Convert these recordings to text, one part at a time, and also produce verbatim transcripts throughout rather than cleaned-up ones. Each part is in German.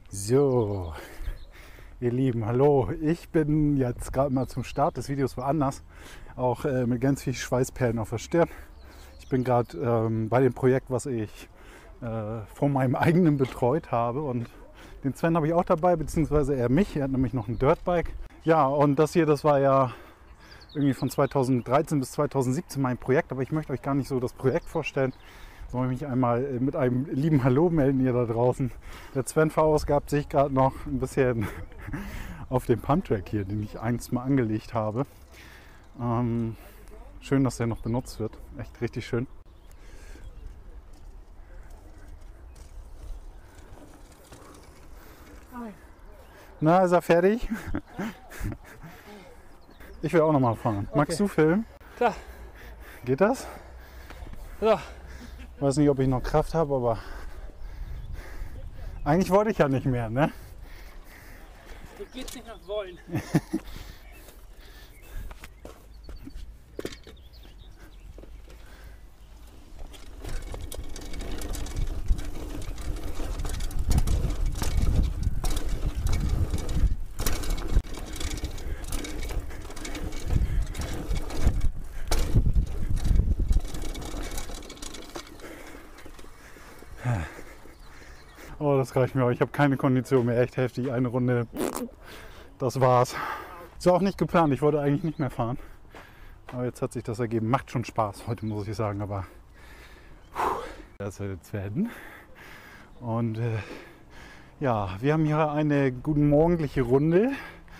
So, ihr Lieben, hallo. Ich bin jetzt gerade mal zum Start des Videos woanders, auch äh, mit ganz viel Schweißperlen auf der Stirn. Ich bin gerade ähm, bei dem Projekt, was ich äh, von meinem eigenen betreut habe, und den Sven habe ich auch dabei, beziehungsweise er mich. Er hat nämlich noch ein Dirtbike. Ja, und das hier, das war ja irgendwie von zweitausenddreizehn bis zweitausendsiebzehn mein Projekt, aber ich möchte euch gar nicht so das Projekt vorstellen. Soll ich mich einmal mit einem lieben Hallo melden, ihr da draußen. Der Sven verausgabt sich gerade noch ein bisschen auf dem Pumptrack hier, den ich einst mal angelegt habe. Ähm, schön, dass der noch benutzt wird. Echt richtig schön. Na, ist er fertig? Ich will auch noch mal fahren. Okay. Magst du filmen? Klar. Geht das? So. Ich weiß nicht, ob ich noch Kraft habe, aber eigentlich wollte ich ja nicht mehr, ne? Du gehst nicht nach Wollen. Oh, das reicht mir. Ich habe keine Kondition mehr. Echt heftig. Eine Runde. Das war's. Ist auch nicht geplant. Ich wollte eigentlich nicht mehr fahren. Aber jetzt hat sich das ergeben. Macht schon Spaß heute, muss ich sagen. Aber das wird jetzt werden. Und äh, ja, wir haben hier eine guten morgendliche Runde.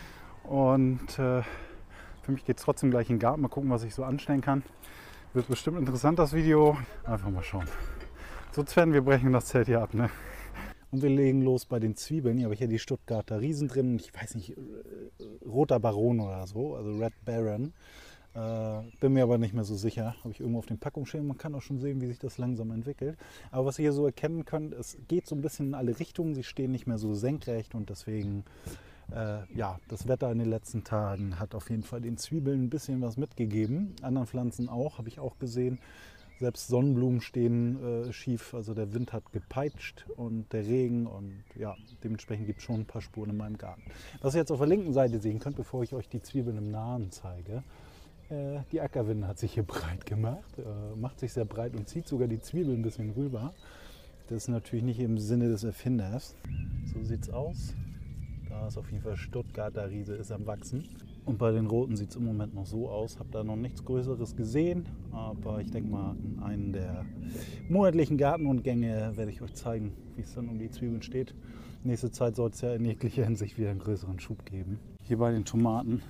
Und äh, für mich geht es trotzdem gleich in den Garten. Mal gucken, was ich so anstellen kann. Wird bestimmt interessant, das Video. Einfach mal schauen. So, Sven, wir brechen das Zelt hier ab, ne? Und wir legen los bei den Zwiebeln. Hier habe ich ja die Stuttgarter Riesen drin. Ich weiß nicht, roter Baron oder so, also Red Baron. Äh, bin mir aber nicht mehr so sicher. Habe ich irgendwo auf dem Packungsschild. Man kann auch schon sehen, wie sich das langsam entwickelt. Aber was ihr hier so erkennen könnt, es geht so ein bisschen in alle Richtungen. Sie stehen nicht mehr so senkrecht und deswegen, äh, ja, das Wetter in den letzten Tagen hat auf jeden Fall den Zwiebeln ein bisschen was mitgegeben. Anderen Pflanzen auch, habe ich auch gesehen. Selbst Sonnenblumen stehen äh, schief, also der Wind hat gepeitscht und der Regen, und ja, dementsprechend gibt es schon ein paar Spuren in meinem Garten. Was ihr jetzt auf der linken Seite sehen könnt, bevor ich euch die Zwiebeln im Nahen zeige, äh, die Ackerwinde hat sich hier breit gemacht, äh, macht sich sehr breit und zieht sogar die Zwiebeln ein bisschen rüber. Das ist natürlich nicht im Sinne des Erfinders. So sieht es aus. Da ist auf jeden Fall Stuttgarter Riese, ist am Wachsen. Und bei den Roten sieht es im Moment noch so aus. Habe da noch nichts Größeres gesehen. Aber ich denke mal, in einem der monatlichen Gartenrundgänge werde ich euch zeigen, wie es dann um die Zwiebeln steht. Nächste Zeit soll es ja in jeglicher Hinsicht wieder einen größeren Schub geben. Hier bei den Tomaten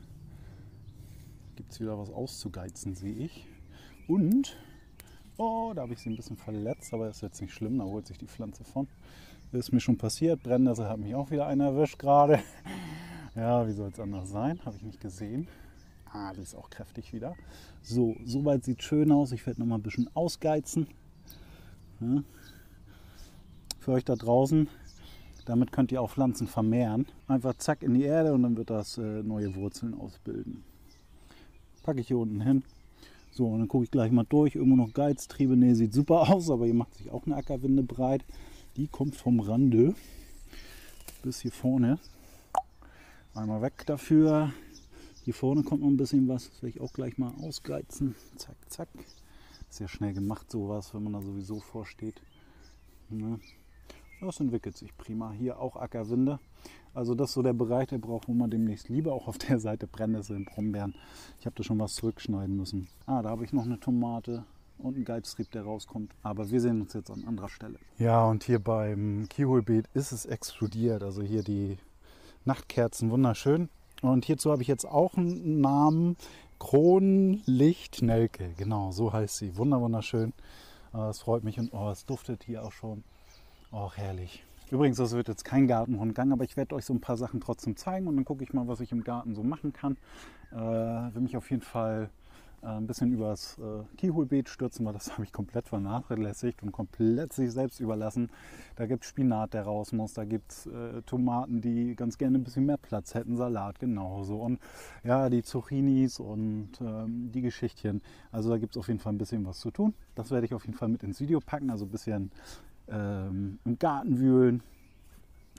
gibt es wieder was auszugeizen, sehe ich. Und, oh, da habe ich sie ein bisschen verletzt, aber das ist jetzt nicht schlimm, da holt sich die Pflanze von. Das ist mir schon passiert. Brennnessel hat mich auch wieder einer erwischt gerade. Ja, wie soll es anders sein? Habe ich nicht gesehen. Ah, die ist auch kräftig wieder. So, soweit sieht schön aus. Ich werde noch mal ein bisschen ausgeizen. Ja. Für euch da draußen. Damit könnt ihr auch Pflanzen vermehren. Einfach zack in die Erde und dann wird das äh, neue Wurzeln ausbilden. Packe ich hier unten hin. So, und dann gucke ich gleich mal durch. Irgendwo noch Geiztriebe. Ne, sieht super aus, aber hier macht sich auch eine Ackerwinde breit. Die kommt vom Rande bis hier vorne. Einmal weg dafür. Hier vorne kommt noch ein bisschen was. Das werde ich auch gleich mal ausgeizen. Zack, zack. Sehr schnell gemacht sowas, wenn man da sowieso vorsteht. Ja. Das entwickelt sich prima. Hier auch Ackerwinde. Also das ist so der Bereich, der braucht wo man demnächst lieber. Auch auf der Seite Brennnesseln, Brombeeren. Ich habe da schon was zurückschneiden müssen. Ah, da habe ich noch eine Tomate und ein Geiztrieb, der rauskommt. Aber wir sehen uns jetzt an anderer Stelle. Ja, und hier beim Kiholbeet ist es explodiert. Also hier die Nachtkerzen, wunderschön. Und hierzu habe ich jetzt auch einen Namen. Kronlichtnelke. Genau, so heißt sie. Wunder, wunderschön. Das freut mich, und oh, es duftet hier auch schon. Oh, herrlich. Übrigens, das wird jetzt kein Gartenrundgang, aber ich werde euch so ein paar Sachen trotzdem zeigen und dann gucke ich mal, was ich im Garten so machen kann. Äh, will mich auf jeden Fall äh, ein bisschen übers äh, Kiholbeet stürzen, weil das habe ich komplett vernachlässigt und komplett sich selbst überlassen. Da gibt es Spinat, der raus muss, da gibt es äh, Tomaten, die ganz gerne ein bisschen mehr Platz hätten, Salat genauso, und ja, die Zucchinis und ähm, die Geschichtchen. Also da gibt es auf jeden Fall ein bisschen was zu tun. Das werde ich auf jeden Fall mit ins Video packen, also ein bisschen ähm, im Garten wühlen.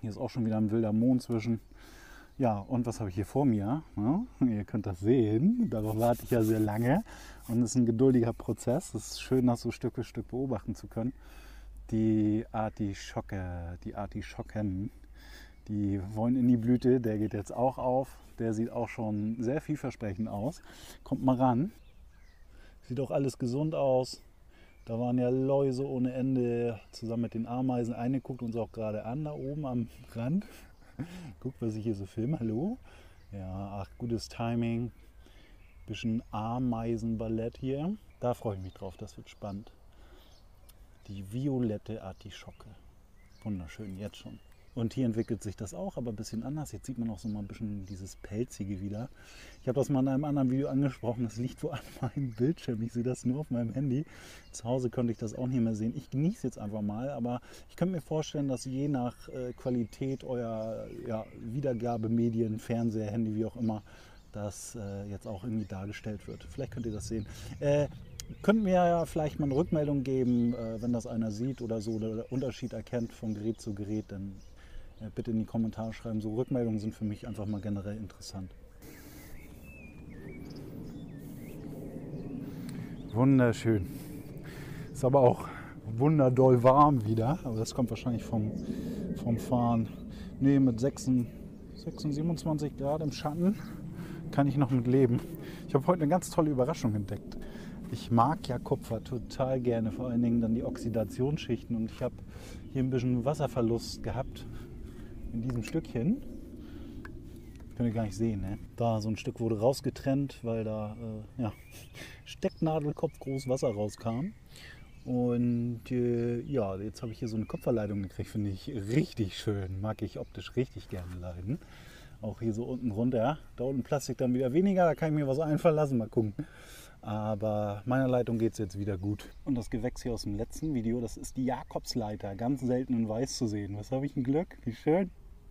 Hier ist auch schon wieder ein wilder Mond zwischen. Ja, und was habe ich hier vor mir? Ja, ihr könnt das sehen, darauf warte ich ja sehr lange. Und es ist ein geduldiger Prozess. Es ist schön, das so Stück für Stück beobachten zu können. Die Artischocke, die Artischocken, die wollen in die Blüte. Der geht jetzt auch auf. Der sieht auch schon sehr vielversprechend aus. Kommt mal ran. Sieht auch alles gesund aus. Da waren ja Läuse ohne Ende zusammen mit den Ameisen. Eine guckt uns auch gerade an, da oben am Rand. Guckt, was ich hier so filme. Hallo? Ja, ach, gutes Timing. Bisschen Ameisenballett hier. Da freue ich mich drauf, das wird spannend. Die violette Artischocke. Wunderschön, jetzt schon. Und hier entwickelt sich das auch, aber ein bisschen anders. Jetzt sieht man auch so mal ein bisschen dieses Pelzige wieder. Ich habe das mal in einem anderen Video angesprochen. Das liegt wohl an meinem Bildschirm. Ich sehe das nur auf meinem Handy. Zu Hause konnte ich das auch nicht mehr sehen. Ich genieße jetzt einfach mal. Aber ich könnte mir vorstellen, dass je nach äh, Qualität eurer ja, Wiedergabemedien, Fernseher, Handy, wie auch immer, das äh, jetzt auch irgendwie dargestellt wird. Vielleicht könnt ihr das sehen. Äh, Könnt mir ja vielleicht mal eine Rückmeldung geben, äh, wenn das einer sieht oder so, oder der Unterschied erkennt von Gerät zu Gerät, dann äh, bitte in die Kommentare schreiben. So Rückmeldungen sind für mich einfach mal generell interessant. Wunderschön. Ist aber auch wunderdoll warm wieder, aber das kommt wahrscheinlich vom, vom Fahren. Nee, mit sechs, sechs, siebenundzwanzig Grad im Schatten kann ich noch mit leben. Ich habe heute eine ganz tolle Überraschung entdeckt. Ich mag ja Kupfer total gerne, vor allen Dingen dann die Oxidationsschichten. Und ich habe hier ein bisschen Wasserverlust gehabt in diesem Stückchen. Könnt ihr gar nicht sehen, ne? Da so ein Stück wurde rausgetrennt, weil da äh, ja, Stecknadelkopf groß Wasser rauskam. Und äh, ja, jetzt habe ich hier so eine Kupferleitung gekriegt, finde ich richtig schön. Mag ich optisch richtig gerne leiden. Auch hier so unten runter. Da unten Plastik dann wieder weniger, da kann ich mir was einfallen lassen, mal gucken. Aber meiner Leitung geht es jetzt wieder gut. Und das Gewächs hier aus dem letzten Video, das ist die Jakobsleiter. Ganz selten in weiß zu sehen. Was habe ich ein Glück? Wie schön.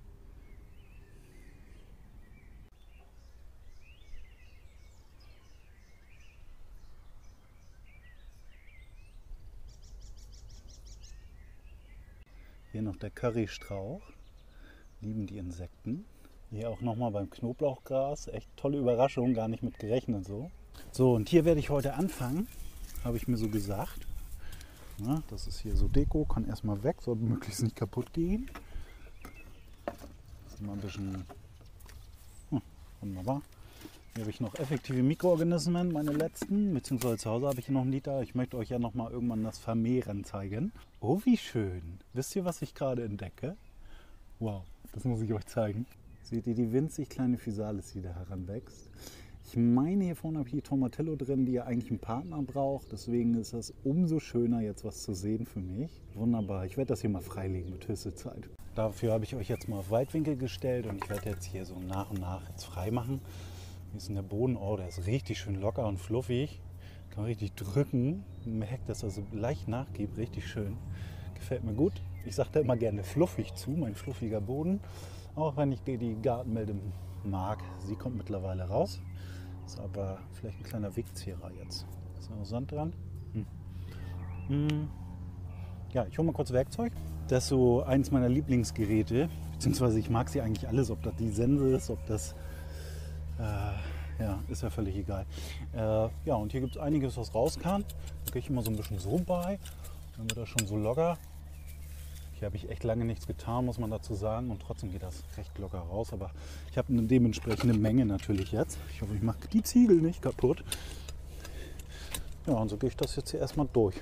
Hier noch der Currystrauch. Lieben die Insekten. Hier auch nochmal beim Knoblauchgras. Echt tolle Überraschung, gar nicht mit gerechnet so. So, und hier werde ich heute anfangen, habe ich mir so gesagt. Ja, das ist hier so Deko, kann erstmal weg, soll möglichst nicht kaputt gehen. Das ist mal ein bisschen hm, wunderbar. Hier habe ich noch effektive Mikroorganismen, meine letzten, beziehungsweise zu Hause habe ich hier noch einen Liter. Ich möchte euch ja noch mal irgendwann das Vermehren zeigen. Oh, wie schön. Wisst ihr, was ich gerade entdecke? Wow, das muss ich euch zeigen. Seht ihr die winzig kleine Physalis, die da heranwächst? Ich meine, hier vorne habe ich die Tomatillo drin, die ja eigentlich einen Partner braucht. Deswegen ist das umso schöner, jetzt was zu sehen für mich. Wunderbar. Ich werde das hier mal freilegen mit höchster Zeit. Dafür habe ich euch jetzt mal auf Weitwinkel gestellt und ich werde jetzt hier so nach und nach jetzt frei machen. Hier ist der Boden, oh, der ist richtig schön locker und fluffig. Kann richtig drücken. Man merkt, dass er so leicht nachgibt. Richtig schön. Gefällt mir gut. Ich sage da immer gerne fluffig zu, mein fluffiger Boden. Auch wenn ich die Gartenmelde mag. Sie kommt mittlerweile raus. Ist aber vielleicht ein kleiner Wegzieher jetzt. Ist noch Sand dran? Hm. Hm. Ja, ich hole mal kurz Werkzeug. Das ist so eins meiner Lieblingsgeräte. Beziehungsweise ich mag sie eigentlich alles. Ob das die Sense ist, ob das... Äh, ja, ist ja völlig egal. Äh, ja, und hier gibt es einiges, was raus kann. Da gehe ich immer so ein bisschen so bei. Dann wird das schon so locker. Hier habe ich echt lange nichts getan, muss man dazu sagen. Und trotzdem geht das recht locker raus. Aber ich habe eine dementsprechende Menge natürlich jetzt. Ich hoffe, ich mache die Ziegel nicht kaputt. Ja, und so gehe ich das jetzt hier erstmal durch.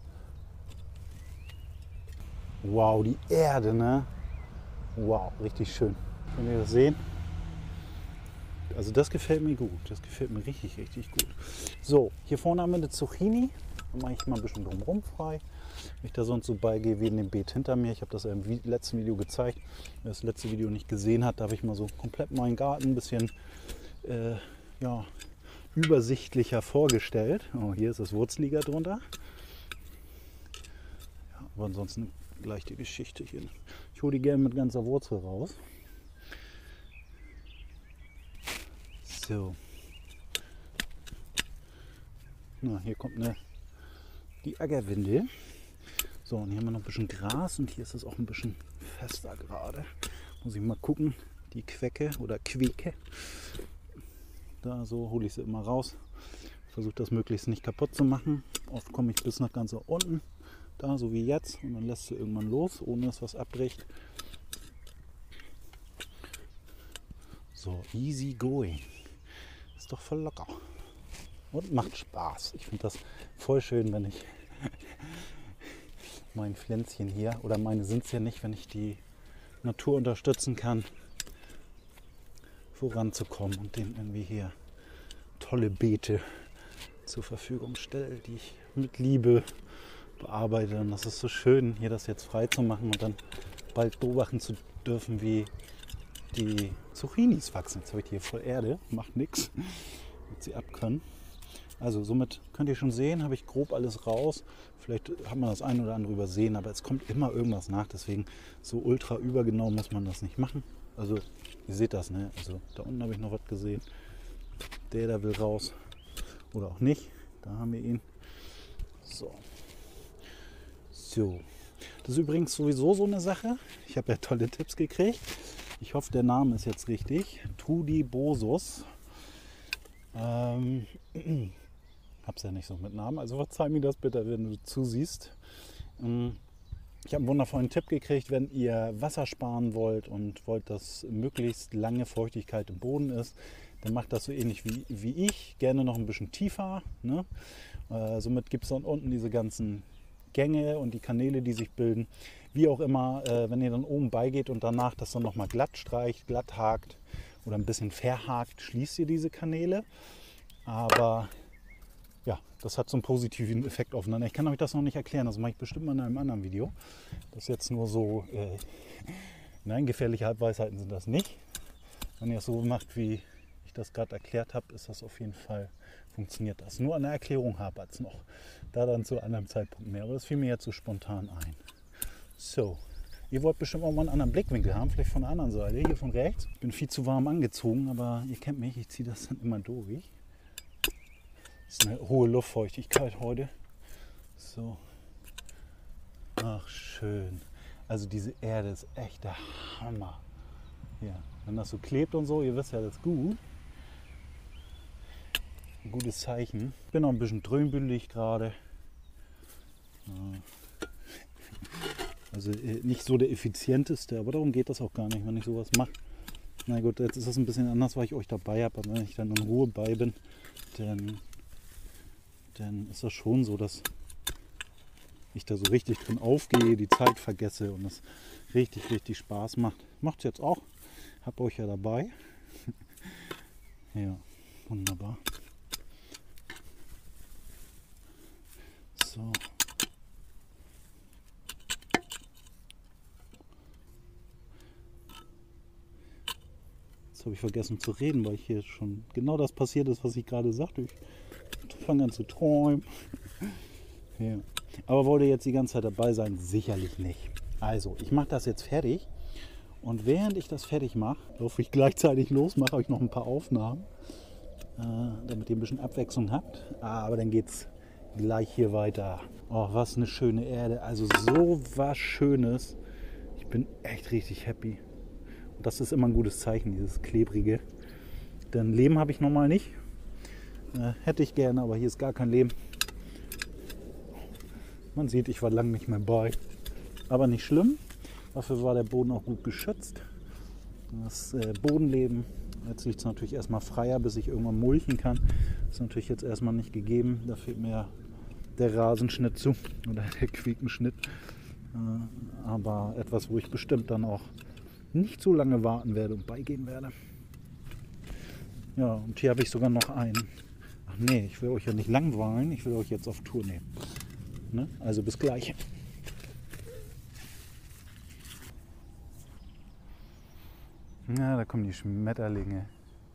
Wow, die Erde, ne? Wow, richtig schön. Könnt ihr das sehen? Also das gefällt mir gut. Das gefällt mir richtig, richtig gut. So, hier vorne haben wir eine Zucchini. Da mache ich mal ein bisschen drumherum frei. Wenn ich da sonst so beigehe wie in dem Beet hinter mir. Ich habe das ja im letzten Video gezeigt. Wer das letzte Video nicht gesehen hat, da habe ich mal so komplett meinen Garten ein bisschen äh, ja, übersichtlicher vorgestellt. Oh, hier ist das Wurzeliger drunter. Ja, aber ansonsten gleich die Geschichte hier. Ich hole die gerne mit ganzer Wurzel raus. So. Na, hier kommt eine, die Ackerwinde. So, und hier haben wir noch ein bisschen Gras und hier ist es auch ein bisschen fester gerade. Muss ich mal gucken, die Quecke oder Queke. Da so hole ich sie immer raus. Versuche das möglichst nicht kaputt zu machen. Oft komme ich bis nach ganz unten, da so wie jetzt. Und dann lässt sie irgendwann los, ohne dass was abbricht. So, easy going. Ist doch voll locker. Und macht Spaß. Ich finde das voll schön, wenn ich mein Pflänzchen hier, oder meine sind es ja nicht, wenn ich die Natur unterstützen kann, voranzukommen und denen irgendwie hier tolle Beete zur Verfügung stelle, die ich mit Liebe bearbeite. Und das ist so schön, hier das jetzt frei zu machen und dann bald beobachten zu dürfen, wie die Zucchinis wachsen. Jetzt habe ich hier voll Erde, macht nichts, damit sie abkönnen. Also somit könnt ihr schon sehen, habe ich grob alles raus. Vielleicht hat man das ein oder andere übersehen, aber es kommt immer irgendwas nach. Deswegen so ultra übergenau muss man das nicht machen. Also ihr seht das, ne? Also da unten habe ich noch was gesehen. Der da will raus oder auch nicht. Da haben wir ihn. So. So. Das ist übrigens sowieso so eine Sache. Ich habe ja tolle Tipps gekriegt. Ich hoffe, der Name ist jetzt richtig. Tudibosus. Ähm, hab's ja nicht so mit Namen, also verzeih mir das bitte, wenn du zusiehst. Ich habe einen wundervollen Tipp gekriegt, wenn ihr Wasser sparen wollt und wollt, dass möglichst lange Feuchtigkeit im Boden ist, dann macht das so ähnlich wie, wie ich, gerne noch ein bisschen tiefer. Ne? Äh, somit gibt es dann unten diese ganzen Gänge und die Kanäle, die sich bilden. Wie auch immer, äh, wenn ihr dann oben beigeht und danach das dann nochmal glatt streicht, glatt hakt oder ein bisschen verhakt, schließt ihr diese Kanäle. Aber ja, das hat so einen positiven Effekt aufeinander. Ich kann euch das noch nicht erklären, das mache ich bestimmt mal in einem anderen Video. Das ist jetzt nur so, äh, nein, gefährliche Halbweisheiten sind das nicht. Wenn ihr es so macht, wie ich das gerade erklärt habe, ist das auf jeden Fall, funktioniert das. Nur an der Erklärung hapert es noch. Da dann zu einem Zeitpunkt mehr, aber das fiel mir jetzt so spontan ein. So, ihr wollt bestimmt auch mal einen anderen Blickwinkel haben, vielleicht von der anderen Seite, hier von rechts. Ich bin viel zu warm angezogen, aber ihr kennt mich, ich ziehe das dann immer durch. Das ist eine hohe Luftfeuchtigkeit heute. So. Ach, schön. Also diese Erde ist echt der Hammer. Ja, wenn das so klebt und so, ihr wisst ja, das ist gut. Ein gutes Zeichen. Ich bin noch ein bisschen dröhnbündelig gerade. Also nicht so der effizienteste, aber darum geht das auch gar nicht, wenn ich sowas mache. Na gut, jetzt ist das ein bisschen anders, weil ich euch dabei habe, aber wenn ich dann in Ruhe bei bin, dann, dann ist das schon so, dass ich da so richtig drin aufgehe, die Zeit vergesse und es richtig, richtig Spaß macht. Macht es jetzt auch. Hab euch ja dabei. Ja, wunderbar. So. Jetzt habe ich vergessen zu reden, weil hier schon genau das passiert ist, was ich gerade sagte. Ich fange an zu träumen. Ja. Aber wollt ihr jetzt die ganze Zeit dabei sein? Sicherlich nicht. Also, ich mache das jetzt fertig. Und während ich das fertig mache, laufe ich gleichzeitig los, mache euch noch ein paar Aufnahmen, äh, damit ihr ein bisschen Abwechslung habt. Aber dann geht es gleich hier weiter. Oh, was eine schöne Erde. Also so was Schönes. Ich bin echt richtig happy. Und das ist immer ein gutes Zeichen, dieses Klebrige. Denn Leben habe ich normal nicht. Äh, hätte ich gerne, aber hier ist gar kein Leben. Man sieht, ich war lange nicht mehr bei. Aber nicht schlimm. Dafür war der Boden auch gut geschützt. Das äh, Bodenleben, jetzt liegt es natürlich erstmal freier, bis ich irgendwann mulchen kann. Das ist natürlich jetzt erstmal nicht gegeben. Da fehlt mir der Rasenschnitt zu oder der Quekenschnitt. Äh, aber etwas, wo ich bestimmt dann auch nicht so lange warten werde und beigehen werde. Ja, und hier habe ich sogar noch einen. Ach nee, ich will euch ja nicht langweilen, ich will euch jetzt auf Tour nehmen. Ne? Also bis gleich. Ja, da kommen die Schmetterlinge.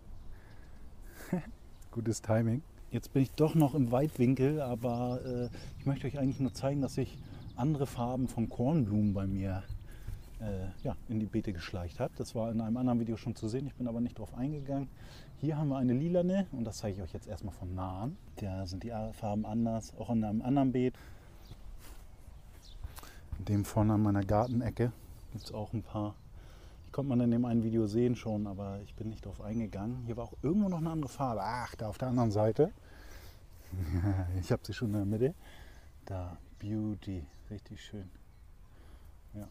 Gutes Timing. Jetzt bin ich doch noch im Weitwinkel, aber äh, ich möchte euch eigentlich nur zeigen, dass sich andere Farben von Kornblumen bei mir äh, ja, in die Beete geschleicht hat. Das war in einem anderen Video schon zu sehen, ich bin aber nicht drauf eingegangen. Hier haben wir eine lilane und das zeige ich euch jetzt erstmal von nahen. Da sind die Farben anders, auch in einem anderen Beet. In dem vorne an meiner Gartenecke. Gibt es auch ein paar. Die konnte man in dem einen Video sehen schon, aber ich bin nicht drauf eingegangen. Hier war auch irgendwo noch eine andere Farbe. Ach, da auf der anderen Seite. Ich habe sie schon in der Mitte. Da, Beauty, richtig schön. Ja.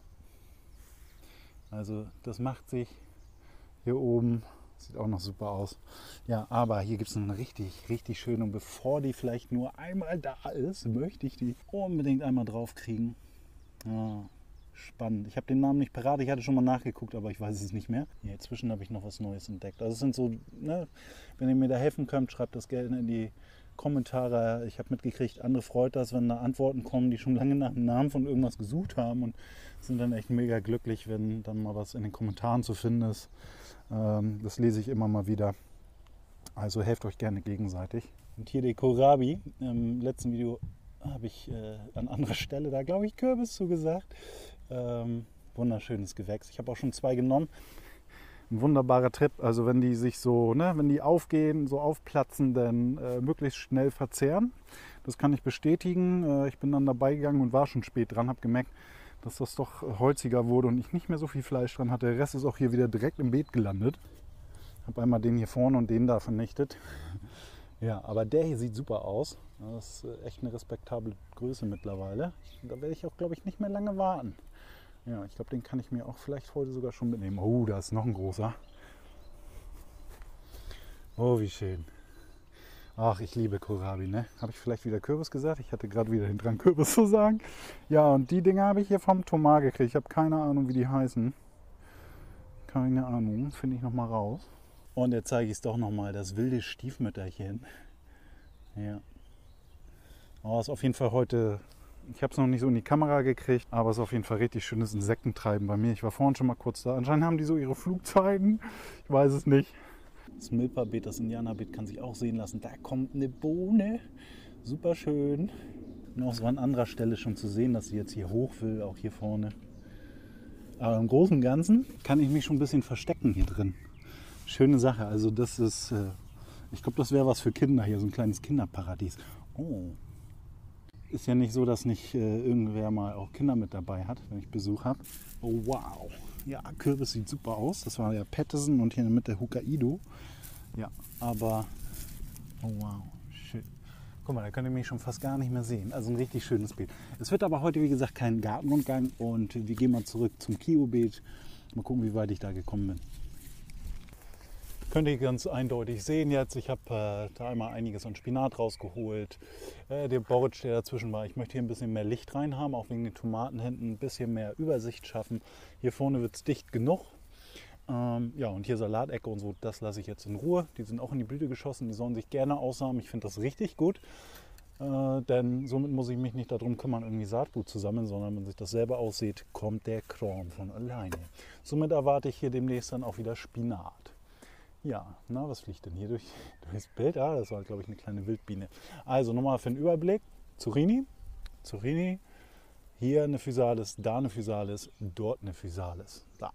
Also das macht sich hier oben, sieht auch noch super aus. Ja, aber hier gibt es eine richtig, richtig schöne. Und bevor die vielleicht nur einmal da ist, möchte ich die unbedingt einmal drauf kriegen. Ja, spannend. Ich habe den Namen nicht parat, ich hatte schon mal nachgeguckt, aber ich weiß es nicht mehr. Hier inzwischen habe ich noch was Neues entdeckt. Also es sind so, ne, wenn ihr mir da helfen könnt, schreibt das gerne in die Kommentare. Ich habe mitgekriegt, andere freut das, wenn da Antworten kommen, die schon lange nach dem Namen von irgendwas gesucht haben und sind dann echt mega glücklich, wenn dann mal was in den Kommentaren zu finden ist. Ähm, das lese ich immer mal wieder. Also helft euch gerne gegenseitig. Und hier die Kohlrabi. Im letzten Video habe ich äh, an anderer Stelle da, glaube ich, Kürbis zugesagt. Ähm, wunderschönes Gewächs. Ich habe auch schon zwei genommen. Ein wunderbarer Trip, also wenn die sich so, ne, wenn die aufgehen, so aufplatzen, dann äh, möglichst schnell verzehren. Das kann ich bestätigen. Äh, ich bin dann dabei gegangen und war schon spät dran, habe gemerkt, dass das doch holziger wurde und ich nicht mehr so viel Fleisch dran hatte. Der Rest ist auch hier wieder direkt im Beet gelandet. Habe einmal den hier vorne und den da vernichtet. Ja, aber der hier sieht super aus. Das ist echt eine respektable Größe mittlerweile. Da werde ich auch, glaube ich, nicht mehr lange warten. Ja, ich glaube, den kann ich mir auch vielleicht heute sogar schon mitnehmen. Oh, da ist noch ein großer. Oh, wie schön. Ach, ich liebe Kohlrabi, ne? Habe ich vielleicht wieder Kürbis gesagt? Ich hatte gerade wieder den Drang, Kürbis zu sagen. Ja, und die Dinger habe ich hier vom Thomas gekriegt. Ich habe keine Ahnung, wie die heißen. Keine Ahnung, finde ich noch mal raus. Und jetzt zeige ich es doch noch mal, das wilde Stiefmütterchen. Ja. Oh, ist auf jeden Fall heute... Ich habe es noch nicht so in die Kamera gekriegt, aber es ist auf jeden Fall richtig schönes Insektentreiben bei mir. Ich war vorhin schon mal kurz da. Anscheinend haben die so ihre Flugzeiten. Ich weiß es nicht. Das Milperbeet, das Indianerbeet kann sich auch sehen lassen. Da kommt eine Bohne. Super schön. Und auch so an anderer Stelle schon zu sehen, dass sie jetzt hier hoch will, auch hier vorne. Aber im Großen und Ganzen kann ich mich schon ein bisschen verstecken hier drin. Schöne Sache. Also das ist, äh, ich glaube, das wäre was für Kinder hier, so ein kleines Kinderparadies. Oh. Ist ja nicht so, dass nicht äh, irgendwer mal auch Kinder mit dabei hat, wenn ich Besuch habe. Oh wow. Ja, Kürbis sieht super aus. Das war ja Pattison und hier in der Mitte Hokkaido. Ja, aber oh wow, schön. Guck mal, da könnt ihr mich schon fast gar nicht mehr sehen. Also ein richtig schönes Beet. Es wird aber heute, wie gesagt, kein Gartenrundgang und wir gehen mal zurück zum Kio-Beet. Mal gucken, wie weit ich da gekommen bin. Könnt ihr ganz eindeutig sehen jetzt, ich habe äh, da einmal einiges an Spinat rausgeholt, äh, der Borretsch, der dazwischen war. Ich möchte hier ein bisschen mehr Licht rein haben, auch wegen den Tomaten hinten ein bisschen mehr Übersicht schaffen. Hier vorne wird es dicht genug. Ähm, ja, und hier Salatecke und so, das lasse ich jetzt in Ruhe. Die sind auch in die Blüte geschossen, die sollen sich gerne aussamen. Ich finde das richtig gut, äh, denn somit muss ich mich nicht darum kümmern, irgendwie Saatgut zu sammeln, sondern wenn sich das selber aussieht, kommt der Kram von alleine. Somit erwarte ich hier demnächst dann auch wieder Spinat. Ja, na, was fliegt denn hier durch, durchs Bild? Ah, das war, glaube ich, eine kleine Wildbiene. Also nochmal für den Überblick. Zucchini, Zucchini, hier eine Physalis, da eine Physalis, dort eine Physalis. Da.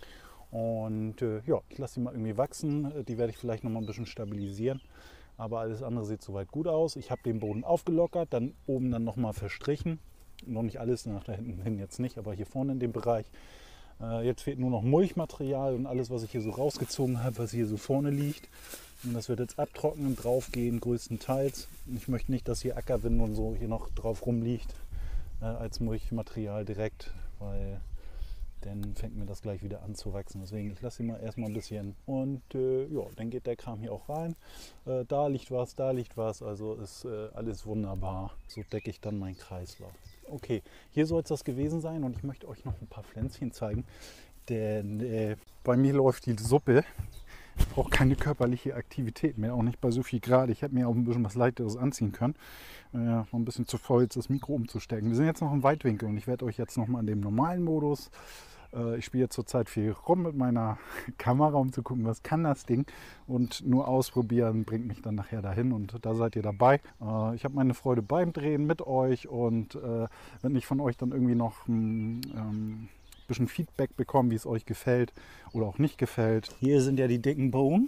Und äh, ja, ich lasse die mal irgendwie wachsen. Die werde ich vielleicht noch mal ein bisschen stabilisieren. Aber alles andere sieht soweit gut aus. Ich habe den Boden aufgelockert, dann oben dann noch mal verstrichen. Noch nicht alles, nach da hinten hin jetzt nicht, aber hier vorne in dem Bereich. Jetzt fehlt nur noch Mulchmaterial und alles, was ich hier so rausgezogen habe, was hier so vorne liegt. Und das wird jetzt abtrocknen, draufgehen, größtenteils. Ich möchte nicht, dass hier Ackerwind und so hier noch drauf rumliegt äh, als Mulchmaterial direkt, weil dann fängt mir das gleich wieder an zu wachsen. Deswegen, ich lasse ihn mal erstmal ein bisschen und äh, ja, dann geht der Kram hier auch rein. Äh, da liegt was, da liegt was, also ist äh, alles wunderbar. So decke ich dann meinen Kreislauf. Okay, hier soll es das gewesen sein und ich möchte euch noch ein paar Pflänzchen zeigen, denn äh, bei mir läuft die Suppe. Ich brauche keine körperliche Aktivität mehr, auch nicht bei so viel Grad. Ich hätte mir auch ein bisschen was Leichteres anziehen können. Äh, noch ein bisschen zu voll, jetzt das Mikro umzustecken. Wir sind jetzt noch im Weitwinkel und ich werde euch jetzt noch mal in dem normalen Modus. Äh, ich spiele zurzeit viel rum mit meiner Kamera, um zu gucken, was kann das Ding. Und nur ausprobieren bringt mich dann nachher dahin und da seid ihr dabei. Äh, ich habe meine Freude beim Drehen mit euch und äh, wenn ich von euch dann irgendwie noch ein ähm, bisschen Feedback bekommen, wie es euch gefällt oder auch nicht gefällt. Hier sind ja die dicken Bohnen.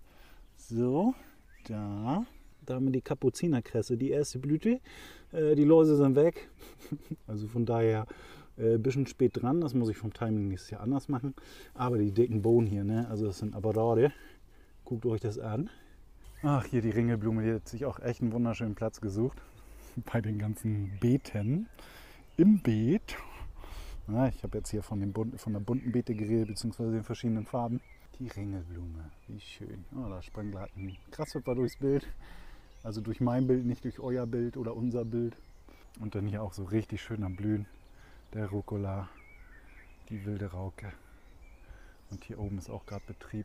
So, da. Da haben wir die Kapuzinerkresse, die erste Blüte. Äh, die Läuse sind weg. Also von daher Äh, bisschen spät dran, das muss ich vom Timing nächstes Jahr anders machen. Aber die dicken Bohnen hier, ne? Also das sind Aberrade. Guckt euch das an. Ach, hier die Ringelblume, die hat sich auch echt einen wunderschönen Platz gesucht. Bei den ganzen Beeten. Im Beet. Ja, ich habe jetzt hier von, den bunten, von der bunten Beete geredet, beziehungsweise den verschiedenen Farben. Die Ringelblume, wie schön. Oh, da sprang gerade ein Grashüpfer durchs Bild. Also durch mein Bild, nicht durch euer Bild oder unser Bild. Und dann hier auch so richtig schön am Blühen. Der Rucola, die wilde Rauke. Und hier oben ist auch gerade Betrieb.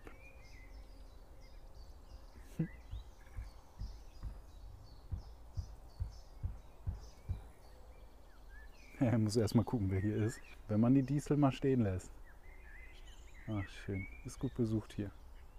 Ja, muss erst mal gucken, wer hier ist. Wenn man die Diesel mal stehen lässt. Ach, schön. Ist gut besucht hier.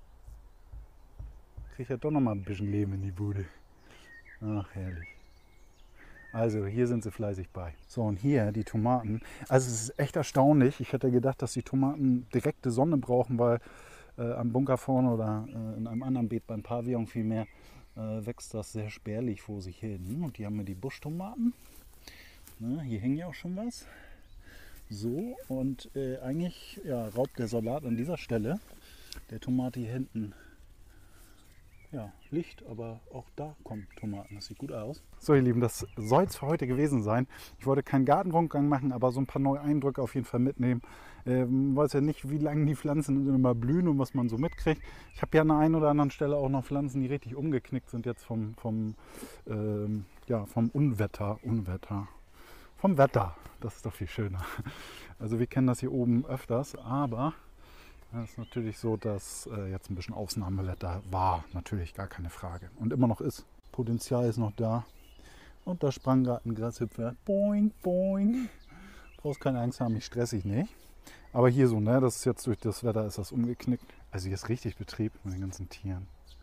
Kriegt ja doch noch mal ein bisschen Leben in die Bude. Ach, herrlich. Also, hier sind sie fleißig bei. So, und hier die Tomaten. Also, es ist echt erstaunlich. Ich hätte gedacht, dass die Tomaten direkte Sonne brauchen, weil äh, am Bunker vorne oder äh, in einem anderen Beet beim Pavillon vielmehr äh, wächst das sehr spärlich vor sich hin. Und hier haben wir die Buschtomaten. Ne, hier hängt ja auch schon was. So, und äh, eigentlich ja, raubt der Salat an dieser Stelle der Tomate hier hinten ja, Licht, aber auch da kommen Tomaten. Das sieht gut aus. So, ihr Lieben, das soll es für heute gewesen sein. Ich wollte keinen Gartenrundgang machen, aber so ein paar neue Eindrücke auf jeden Fall mitnehmen. Ähm, weiß ja nicht, wie lange die Pflanzen immer blühen und was man so mitkriegt. Ich habe ja an der einen oder anderen Stelle auch noch Pflanzen, die richtig umgeknickt sind jetzt vom, vom, ähm, ja, vom Unwetter. Unwetter. Vom Wetter, das ist doch viel schöner. Also wir kennen das hier oben öfters, aber es ist natürlich so, dass äh, jetzt ein bisschen Ausnahmewetter war, natürlich gar keine Frage. Und immer noch ist. Potenzial ist noch da. Und da sprang gerade ein Grashüpfer. Boing, boing. Brauchst keine Angst haben, ich stress ich nicht. Aber hier so, ne, das ist jetzt durch das Wetter ist das umgeknickt. Also hier ist richtig Betrieb mit den ganzen Tieren.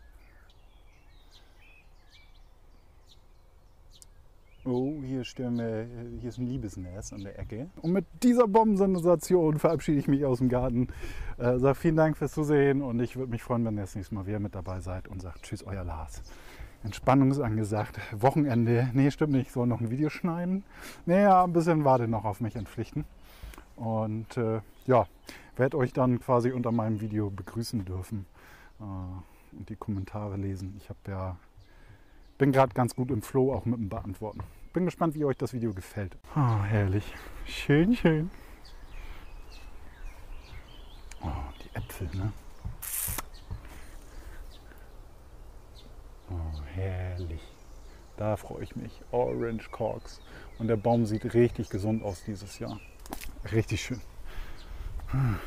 Oh, hier stören wir, hier ist ein Liebesnest an der Ecke. Und mit dieser Bombensensation verabschiede ich mich aus dem Garten. Äh, sage vielen Dank fürs Zusehen und ich würde mich freuen, wenn ihr das nächste Mal wieder mit dabei seid und sagt tschüss, euer Lars. Entspannung ist angesagt. Wochenende, nee, stimmt nicht, ich soll noch ein Video schneiden. Naja, ein bisschen warte noch auf mich entpflichten. Und äh, ja, werde euch dann quasi unter meinem Video begrüßen dürfen äh, und die Kommentare lesen. Ich habe ja bin gerade ganz gut im Flow, auch mit dem Beantworten. Bin gespannt, wie euch das Video gefällt. Oh, herrlich. Schön, schön. Oh, die Äpfel, ne? Oh, herrlich. Da freue ich mich. Orange Corks. Und der Baum sieht richtig gesund aus dieses Jahr. Richtig schön. Hm.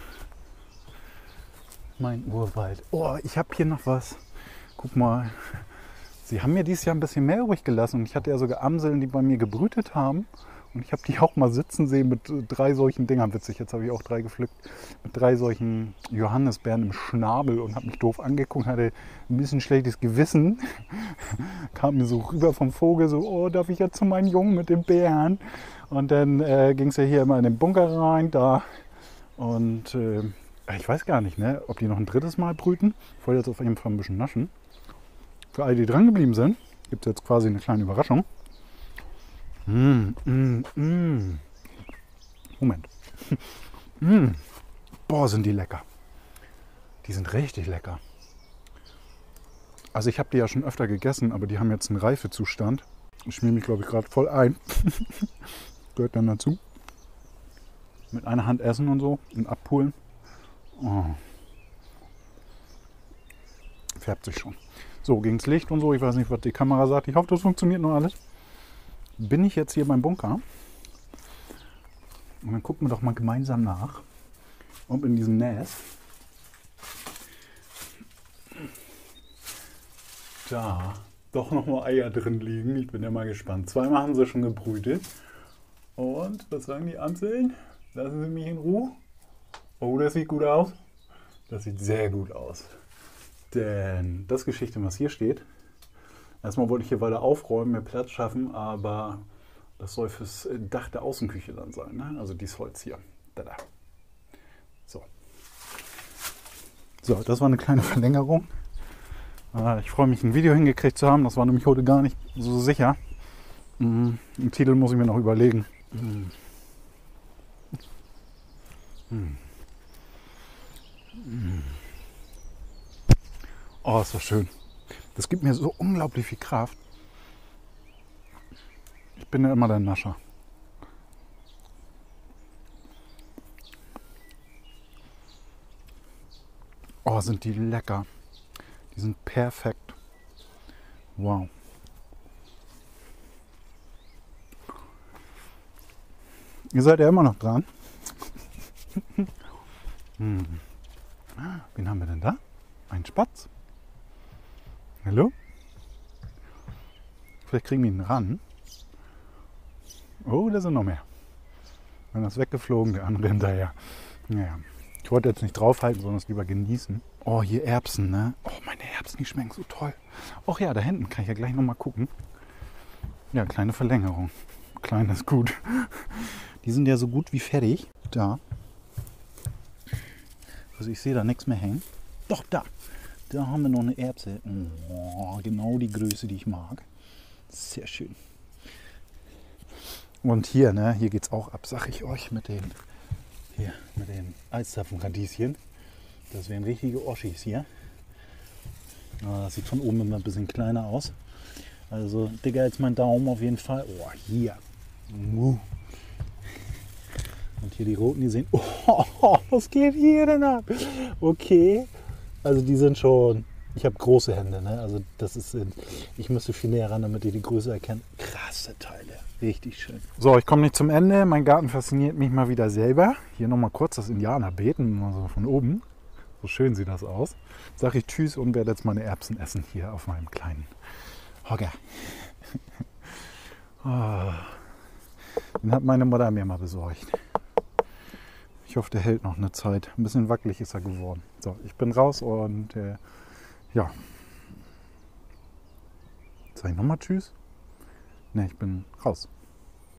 Mein Urwald. Oh, ich habe hier noch was. Guck mal. Sie haben mir dieses Jahr ein bisschen mehr übrig gelassen. Und ich hatte ja sogar Amseln, die bei mir gebrütet haben. Und ich habe die auch mal sitzen sehen mit drei solchen Dingern. Witzig, jetzt habe ich auch drei gepflückt. Mit drei solchen Johannisbeeren im Schnabel und habe mich doof angeguckt. Hatte ein bisschen schlechtes Gewissen. Kam mir so rüber vom Vogel, so, oh, darf ich jetzt zu meinen Jungen mit den Bären? Und dann äh, ging es ja hier immer in den Bunker rein, da. Und äh, ich weiß gar nicht, ne, ob die noch ein drittes Mal brüten. Ich wollte jetzt auf jeden Fall ein bisschen naschen. Für alle, die dran geblieben sind, gibt es jetzt quasi eine kleine Überraschung. Mm, mm, mm. Moment. Mm. Boah, sind die lecker. Die sind richtig lecker. Also ich habe die ja schon öfter gegessen, aber die haben jetzt einen Reifezustand. Ich schmier mich, glaube ich, gerade voll ein. Gehört dann dazu. Mit einer Hand essen und so und abpulen. Oh. Färbt sich schon. So, gegens Licht und so. Ich weiß nicht, was die Kamera sagt. Ich hoffe, das funktioniert noch alles. Bin ich jetzt hier beim Bunker. Und dann gucken wir doch mal gemeinsam nach, ob in diesem Nest da doch noch mal Eier drin liegen. Ich bin ja mal gespannt. Zweimal haben sie schon gebrütet. Und was sagen die Amseln? Lassen Sie mich in Ruhe. Oh, das sieht gut aus. Das sieht sehr gut aus. Denn das Geschichte, was hier steht. Erstmal wollte ich hier weiter aufräumen, mir Platz schaffen, aber das soll fürs Dach der Außenküche dann sein. Ne? Also dieses Holz hier. Tada. So. So, das war eine kleine Verlängerung. Ich freue mich, ein Video hingekriegt zu haben. Das war nämlich heute gar nicht so sicher. Den Titel muss ich mir noch überlegen. Mm. Mm. Oh, ist das schön. Das gibt mir so unglaublich viel Kraft. Ich bin ja immer der Nascher. Oh, sind die lecker. Die sind perfekt. Wow. Ihr seid ja immer noch dran. hm. Wen haben wir denn da? Ein Spatz. Hallo? Vielleicht kriegen wir ihn ran. Oh, da sind noch mehr. Einer ist weggeflogen, der andere hinterher. Naja, ich wollte jetzt nicht draufhalten, sondern es lieber genießen. Oh, hier Erbsen, ne? Oh, meine Erbsen, die schmecken so toll. Ach ja, da hinten kann ich ja gleich nochmal gucken. Ja, kleine Verlängerung. Klein ist gut. Die sind ja so gut wie fertig. Da. Also ich sehe da nichts mehr hängen. Doch, da. Da haben wir noch eine Erbse. Oh, genau die Größe, die ich mag. Sehr schön. Und hier, ne, hier geht es auch ab, sag ich euch, mit den, hier, mit den Eiszapfenradieschen. Das wären richtige Oschis hier. Das sieht von oben immer ein bisschen kleiner aus. Also dicker als mein Daumen auf jeden Fall. Oh, hier. Und hier die roten, die sehen. Oh, was geht hier denn ab? Okay. Also die sind schon. Ich habe große Hände, ne? Also das ist. Ich müsste viel näher ran, damit ihr die Größe erkennt. Krasse Teile. Richtig schön. So, ich komme nicht zum Ende. Mein Garten fasziniert mich mal wieder selber. Hier nochmal kurz das Indianerbeten, mal so von oben. So schön sieht das aus. Sage ich Tschüss und werde jetzt meine Erbsen essen hier auf meinem kleinen Hocker. Oh. Den hat meine Mutter mir mal besorgt. Ich hoffe, der hält noch eine Zeit. Ein bisschen wackelig ist er geworden. So, ich bin raus und äh, ja. Sag ich nochmal Tschüss? Ne, ich bin raus.